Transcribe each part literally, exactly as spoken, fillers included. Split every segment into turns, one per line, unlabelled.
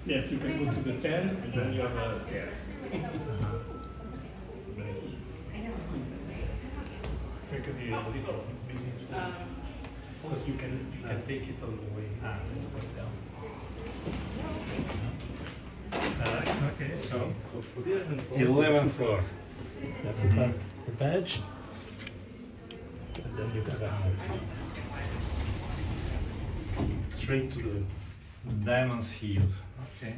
Yes, you can go to the ten and then you have a stairs. Because you can you can take it all the way ah. down.
Uh, okay, so,
so for the eleventh floor,
eleventh floor.
You have to pass the badge, and then you have access straight to the
Diamond Field. Okay.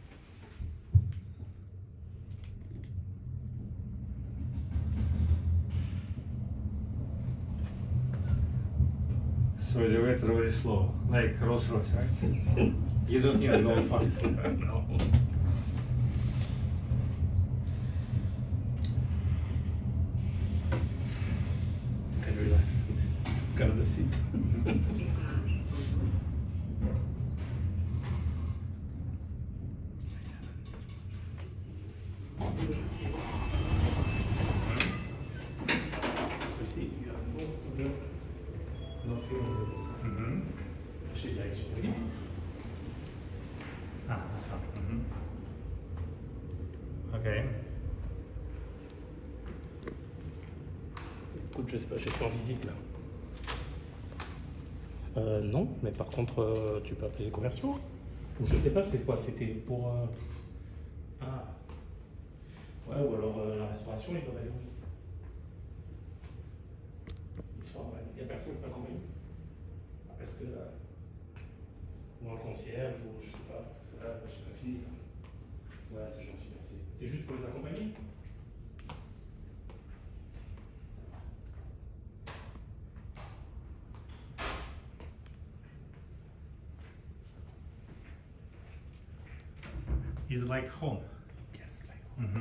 So the elevator very slow, like Rolls Royce, right? You don't need to go fast.
no. You can relax. Got the seat.
Mm-hmm.
Chez direction de l'île.
Ah, ça. Mm-hmm. Ok.
Écoute, je sais pas, je suis en visite là. Euh, non, mais par contre, euh, tu peux appeler les commerciaux. Ou je sais pas, c'est quoi? C'était pour. Euh... Ah. Ouais, ou alors euh, la restauration, ils doivent aller où? Il n'y a personne qui peut accompagner. Parce que là, ou un concierge, ou je sais pas, parce que là, j'ai ma fille. Ouais, c'est gentil, merci. C'est juste pour les accompagner?
It's like home.
Yes, like
Mm-hmm.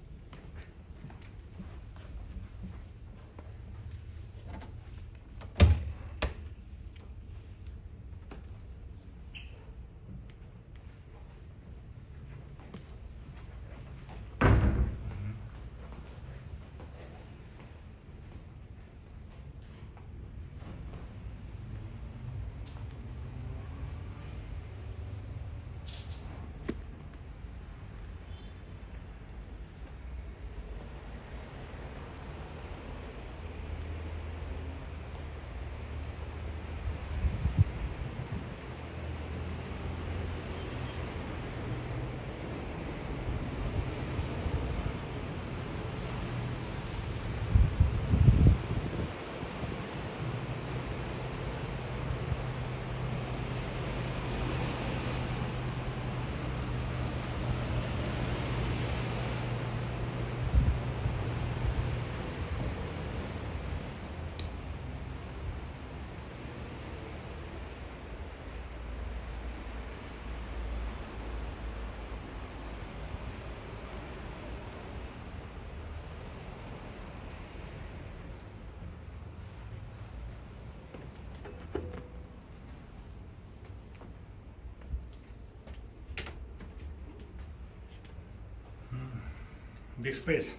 Big space.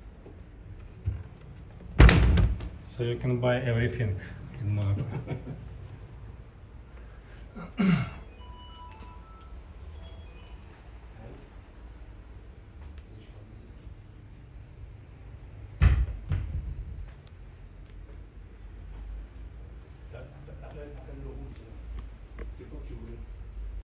So you can buy everything in Monaco.